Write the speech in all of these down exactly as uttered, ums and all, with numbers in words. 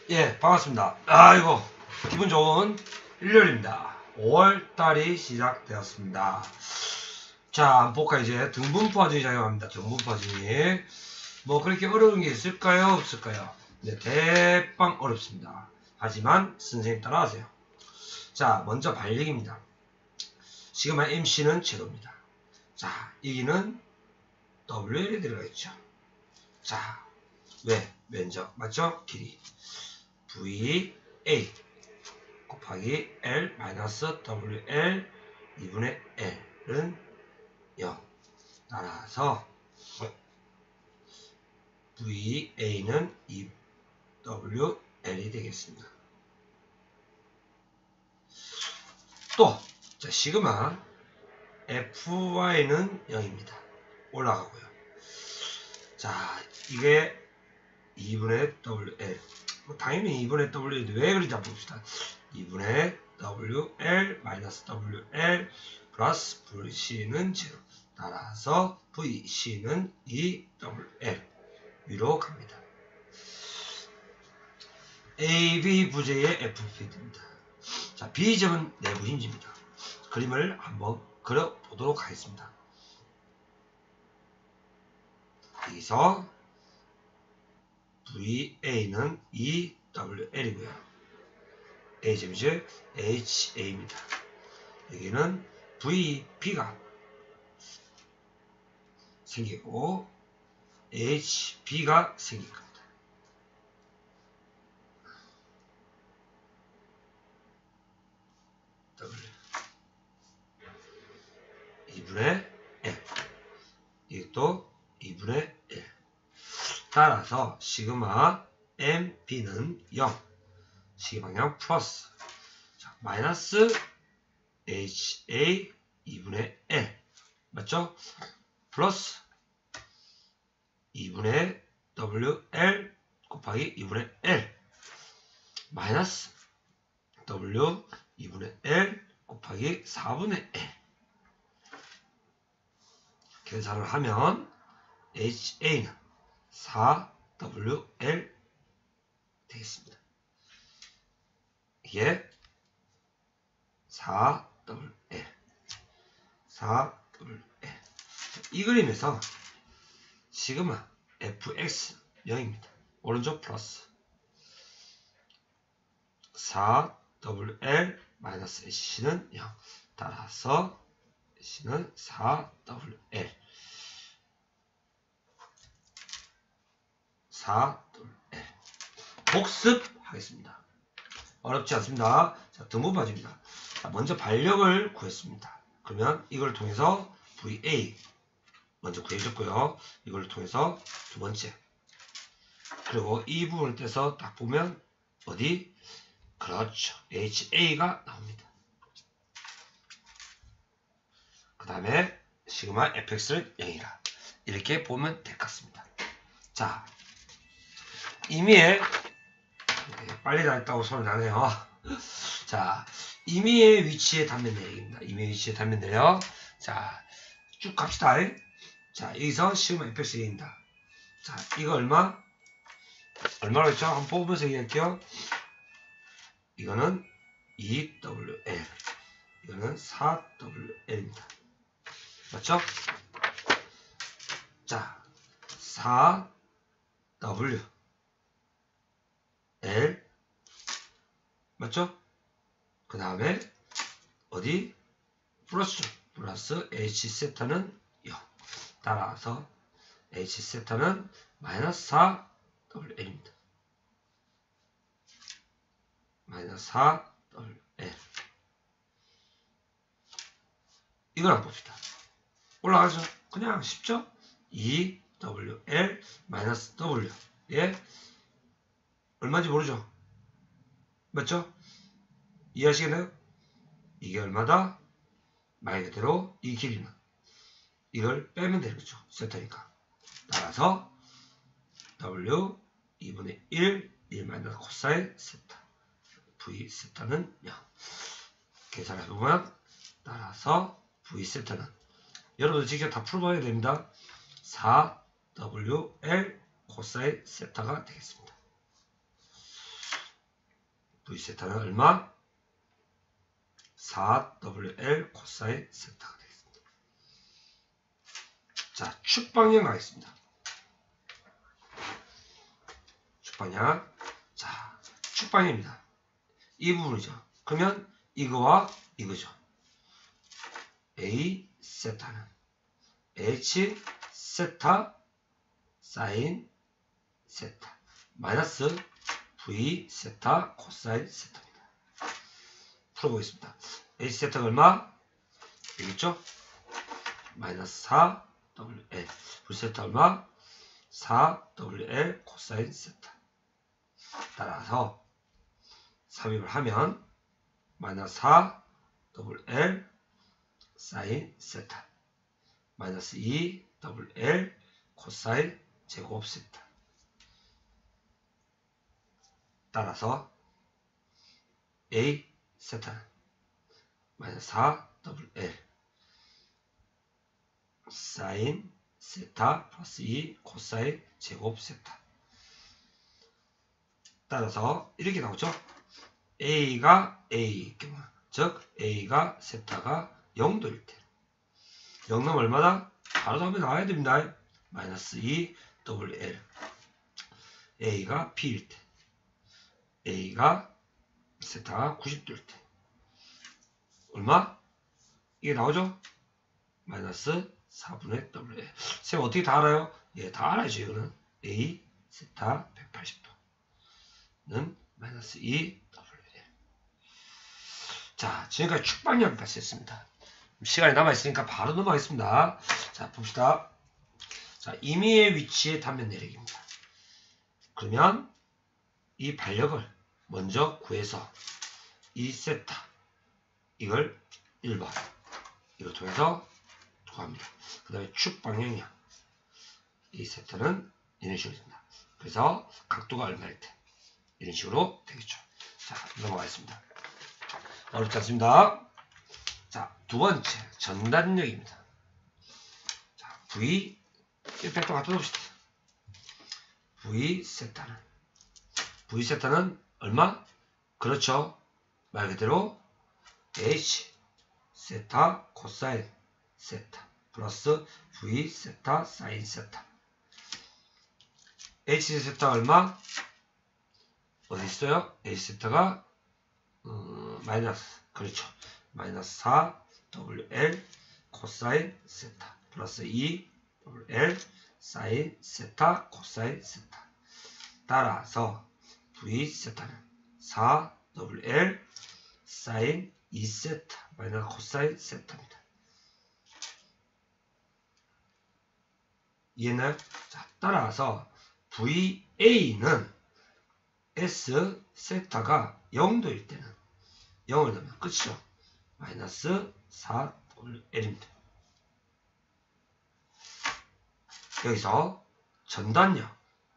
예, 반갑습니다. 아이고, 기분 좋은 일요일입니다. 오월달이 시작되었습니다. 자, 한번 볼까, 이제. 등분포화정이 작용합니다. 등분포화정이. 뭐, 그렇게 어려운 게 있을까요? 없을까요? 네, 대빵 어렵습니다. 하지만, 선생님 따라하세요. 자, 먼저 반력입니다. 시그마 엠씨는 제로입니다. 자, 여기는 더블유엘이 들어가 있죠. 자, 왜? 면적, 맞죠? 길이. 브이 에이 곱하기 L 마이너스 더블유엘 이분의 L은 영. 따라서 브이 에이는 이 더블유 엘이 되겠습니다. 또, 자, 시그마 에프와이는 영입니다. 올라가고요. 자, 이게 이분의 더블유엘. 당연히 이분의 더블유엘인데 왜 그런지 한번 봅시다. 이분의 더블유엘 마이너스 더블유엘 플러스 브이씨는 제로. 따라서 브이씨는 이 더블유엘 위로 갑니다. 에이비 부재의 에프피입니다. 자, B점은 내부 힌지입니다. 그림을 한번 그려보도록 하겠습니다. 여기서 브이에이는 이 더블유엘이고요. A점이죠. 에이치에이입니다. 여기는 브이비가 생기고 에이치비가 생길 겁니다. W 이분의 L 이것도 이분의 일. 따라서 시그마 엠비는 영, 시방향 플러스, 자, 마이너스 에이치에이 이분의 L 맞죠? 플러스 이분의 더블유엘 곱하기 이분의 L 마이너스 W 이분의 L 곱하기 사분의 L. 계산을 하면 에이치에이는 사 더블유엘 되겠습니다. 이게 사 더블유엘 사 더블유엘. 이 그림에서 시그마 에프엑스 영입니다. 오른쪽 플러스 사 더블유엘 마이너스 C는 영. 따라서 C는 사 더블유엘 사 더블유엘 복습하겠습니다. 어렵지 않습니다. 자, 등분파지입니다. 자, 먼저 반력을 구했습니다. 그러면 이걸 통해서 브이에이 먼저 구해줬고요. 이걸 통해서 두 번째. 그리고 이 부분을 떼서 딱 보면 어디? 그렇죠. 에이치에이가 나옵니다. 그 다음에 시그마 에프엑스는 영이라. 이렇게 보면 될 것 같습니다. 자, 임의의 빨리 다 했다고 소리 나네요. 자, 임의의 위치의 단면 내리기입니다. 임의의 위치의 단면 내려. 자, 쭉 갑시다. 자, 여기서 시그마 에프엑스 영입니다. 자, 이거 얼마? 얼마로 했죠? 한번 뽑으면서 얘기할게요. 이거는 이 더블유엘, 이거는 사 더블유엘입니다. 맞죠? 자, 사 더블유엘 맞죠? 그 다음에 어디? 플러스죠. 플러스 H 세타는 영. 따라서 H 세타는 마이너스 사 더블유엘입니다. 마이너스 사 더블유엘. 이걸 한번 봅시다. 올라가죠. 그냥 쉽죠? 이 더블유엘 마이너스 W. 예? 얼마인지 모르죠? 맞죠? 이해하시겠나요? 이게 얼마다? 말 그대로 이 길이는 이걸 빼면 되는 거죠. 세타니까. 따라서 W 이분의 일, 일 마이너스 코사인 세타. V 세타는 영. 계산해보면 따라서 V 세타는 여러분들 직접 다 풀어봐야 됩니다. 사 더블유엘 코사인 세타가 되겠습니다. V 세타는 얼마? 사 더블유 엘 코사인 세타가 되겠습니다. 자, 축방향 가겠습니다. 축방향. 자, 축방향입니다. 이 부분이죠. 그러면 이거와 이거죠. A 세타는 H 세타 사인 세타 마이너스 V 세타 코사인 세타입니다. 풀어보겠습니다. H 세타가 얼마? 되겠죠? 마이너스 사 더블유 엘 V 세타 얼마? 사 더블유 엘 코사인 세타. 따라서 삽입을 하면 마이너스 사 더블유 엘 사인 세타 마이너스 이 더블유 엘 코사인 제곱 세타. 따라서 A 세타는 마이너스 사 더블유 엘 사인 세타 플러스 이 코사인 제곱 세타. 따라서 이렇게 나오죠. A가 A 경우, 즉 A가 세타가 영도일 때 영 넘으면 얼마나? 바로 답이 나와야 됩니다. 마이너스 이 더블유 엘 A가 P일 때 A가 세타가 구십 도일 때 얼마? 이게 나오죠? 마이너스 사분의 더블유 엘. 쌤 어떻게 다 알아요? 예, 다 알아야죠. 이거는 A 세타 백팔십 도는 마이너스 이 더블유 엘. 자, 지금까지 축방향까지 했습니다. 시간이 남아있으니까 바로 넘어가겠습니다. 자, 봅시다. 자, 임의의 위치의 단면 내리기입니다. 그러면 이 반력을 먼저 구해서 이 세타 이걸 일 번 이걸 통해서 구합니다. 그 다음에 축 방향이야. 이 세타는 이런 식으로 됩니다. 그래서 각도가 얼마일 때 이런 식으로 되겠죠. 자, 넘어가겠습니다. 어렵지 않습니다. 자, 두 번째 전단력입니다. 자, V 백도 갖다 놓읍시다. V 세타는 V 세타는 얼마? 그렇죠. 말 그대로 H 세타 코사인 세타 플러스 V 세타 사인 세타. H 세타 얼마? 어디 있어요? H 세타가 음, 마이너스, 그렇죠. 마이너스 사 더블유 엘 코사인 세타 플러스 이 더블유 엘 사인 세타 코사인 세타. 따라서 V 세타는 사 더블유 엘 사인 이 세타 마이너스 코사인 세타입니다. 이해나요? 자, 따라서 브이에이는 S 세타가 영 도일 때는 영을 넣으면 끝이죠. 마이너스 사 더블유 엘입니다. 여기서 전단력이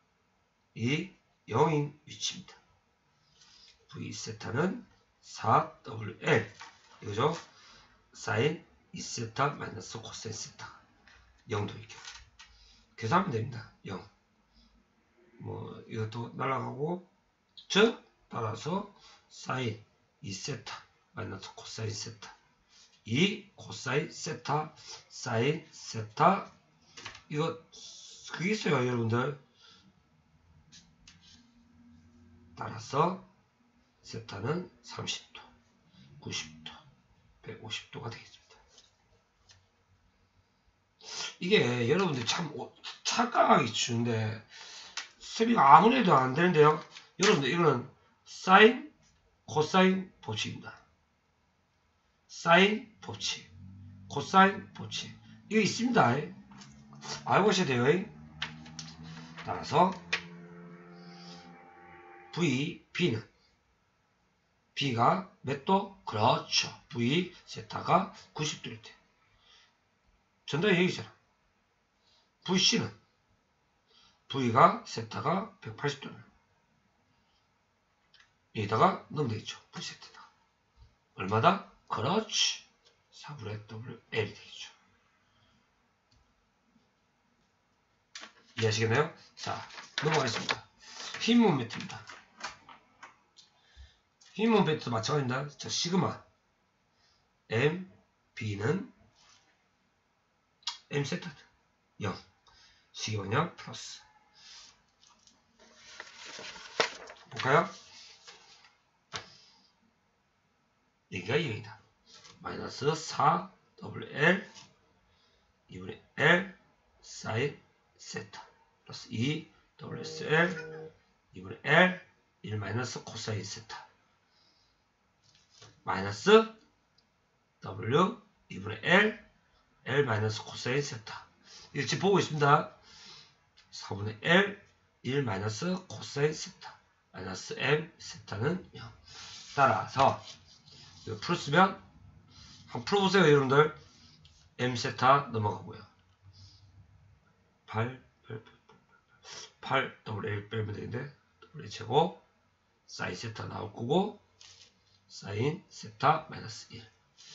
영인 위치입니다. V 세타는 사 더블유 엘 이거죠. 사인 이 세타 마이너스 코사인 세타 영 도일 경우 계산하면 됩니다. 영. 뭐 이것도 날아가고 즉 따라서 사인 이 세타 마이너스 코사인 세타 이 코사인 세타 사인 세타 이거 그게 있어요 여러분들. 따라서 세타는 삼십 도 구십 도 백오십 도가 되겠습니다. 이게 여러분들 참 착각하기 쉬운데 쌤이가 아무래도 안 되는데요. 여러분들 이거는 사인 코사인 법칙입니다. 사인 법칙 코사인 법칙 이거 있습니다. 알고 계셔야 돼요. 따라서 V, B는 B가 몇 도? 그렇죠. V 세타가 구십 도일 때 전단이 여기잖아. 브이씨는 V가 세타가 백팔십 도는 여기다가 넣으면 되겠죠. V 세타다. 얼마다? 그렇지. 사분의 더블유 엘이 되겠죠. 이해하시겠나요? 자, 넘어가겠습니다. 힘 모멘트입니다. 힘 모멘트도 마찬가지입니다. 자, 시그마 M, B는 M 세타 영, 시그마냐 플러스. 볼까요? 여기가 영이다. 마이너스 사 더블유 엘 이분의 L 사인 세타 플러스 이 더블유 에스 엘 이분의 L 일 마이너스 코사인 세타 마이너스 W 이분의 L L 마이너스 코사인 세타. 이거 지금 보고 있습니다. 사분의 L 일 마이너스 코사인 세타 마이너스 M 세타는 영. 따라서 이거 풀었으면 한번 풀어보세요 여러분들. M 세타 넘어가고요. 팔, 팔, 팔 더블 L 빼면 되는데 W 제곱 사인 세타 나올 거고 사인 세타 마이너스 일.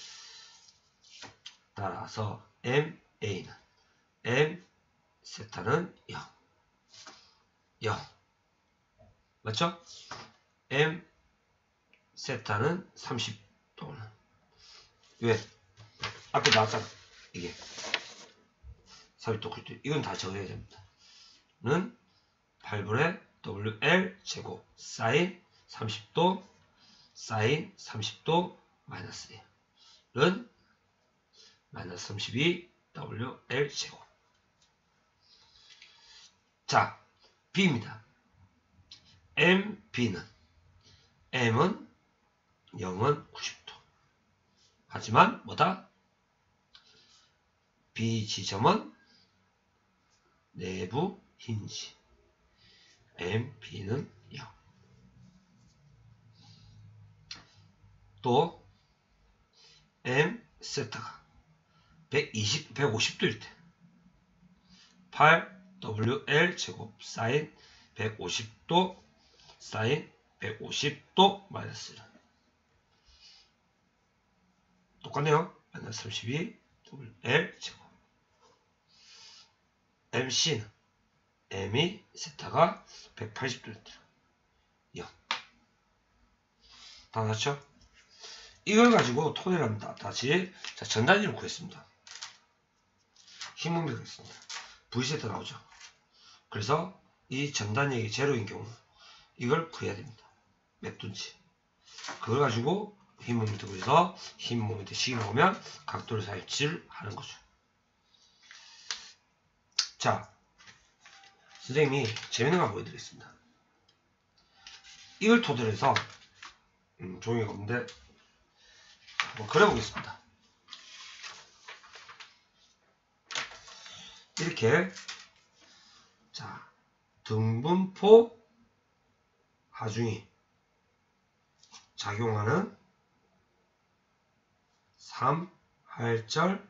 따라서 엠 에이는 M 세타는 영. 영. 맞죠? M 세타는 삼십 도는 왜? 앞에 나왔잖아. 이게 삼십 도 굴 때 이건 다 정해야 됩니다. 는 팔 분의 더블유 엘 제곱 사인 삼십 도 사인 삼십 도 마이너스 일은 마이너스 삼십이 더블유 엘 제곱. 자, B입니다. 엠, B는 M은 영은 구십 도. 하지만 뭐다? B 지점은 내부 힌지. M, B는 영. 또 M 세타가 백이십, 백오십 도일 때 팔 더블유 엘 제곱 사인 백오십 도 사인 백오십 도 마이너스 일. 똑같네요. 마이너스 삼십이 더블유 엘 제곱. 엠씨는 M이 세타가 백팔십 도일 때 영. 다 맞죠? 이걸 가지고 토대를 합니다. 다시 자, 전단위를 구했습니다. 힘 모멘트 구했습니다. V세타 나오죠. 그래서 이 전단위의 제로인 경우 이걸 구해야 됩니다. 몇 도인지. 그걸 가지고 힘 모멘트 구해서 힘 모멘트 식이 나오면 각도를 살치를 하는 거죠. 자, 선생님이 재밌는 거 보여드리겠습니다. 이걸 토대로 해서 음, 종이가 없는데 한번 그려보겠습니다. 이렇게 자 등분포 하중이 작용하는 삼할절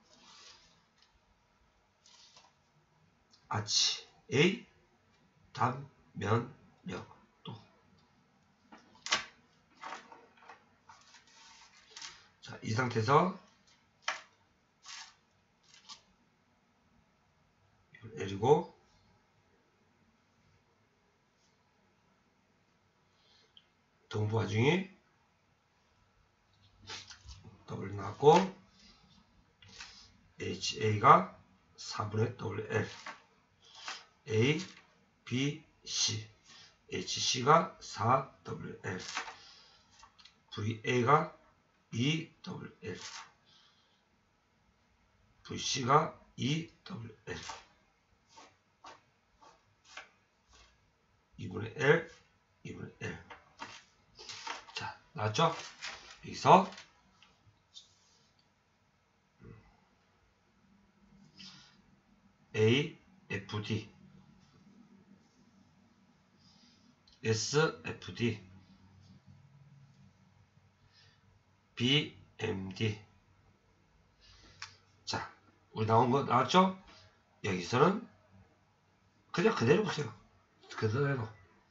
아치의 단면력도. 자, 이 상태에서 L이고 등부 하중이 W 나왔고 에이치에이가 사분의 더블유 엘 A, B, C 에이치씨가 사 더블유 엘 브이에이가 이 더블유 엘 브이씨가 이 더블유 엘 이분의 L 이분의 L. 자, 나왔죠? 여기서 A, 에프 디 에스, 에프 디 B, 엠 디. 자, 우리 나온 거 나왔죠? 여기서는 그냥 그대로 보세요. 그대로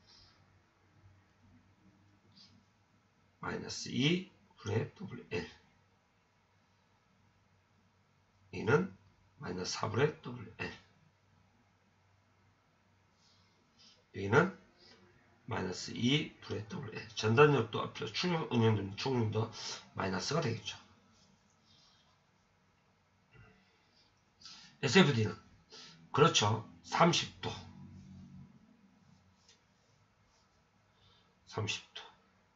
마이너스 이 분의 더블유 엘 이는 마이너스 사 분의 더블유 엘 여기는 마이너스 이 분의 더블유 엘. 전단력도 앞에서 충격 응용된 충격도 마이너스가 되겠죠. 에스에프디는 그렇죠. 삼십 도, 삼십 도,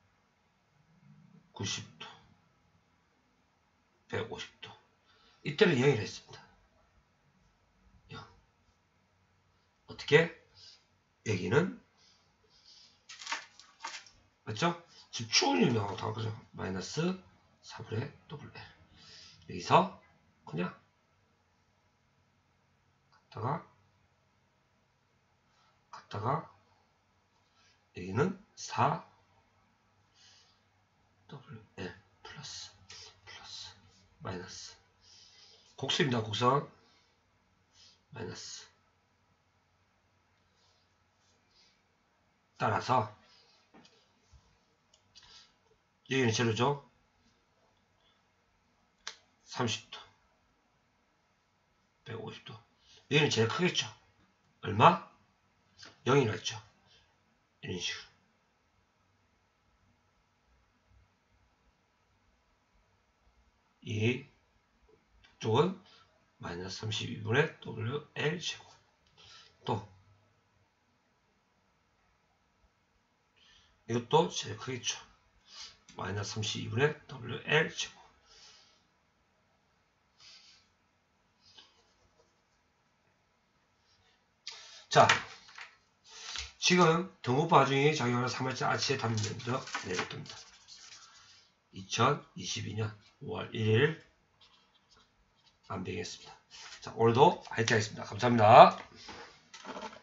구십 도, 백오십 도. 이때는 영이라 했습니다. 영. 어떻게? 여기는 맞죠? 지금 추운이 나오고 다 그죠? 마이너스 사분의 더블유 엘. 여기서 그냥 갔다가 갔다가 여기는 사 더블유 엘 플러스 플러스 마이너스 곡수입니다. 곡선 마이너스. 따라서 여기는 제로죠. 삼십 도, 백오십 도. 여기는 제일 크겠죠. 얼마? 영이라 했죠. 이런 식으로. 이 쪽은 마이너스 삼십이 분의 더블유 엘 제곱. 또 이것도 제일 크겠죠. 마이너스 삼십이 분의 더블유 엘 제곱. 자, 지금 등호파 중에 작용하는 삼월자 아치의 답이 먼저 내렸습니다. 이천이십이 년 오월 일일 안배겠습니다. 자, 오늘도 화이팅 하겠습니다. 감사합니다.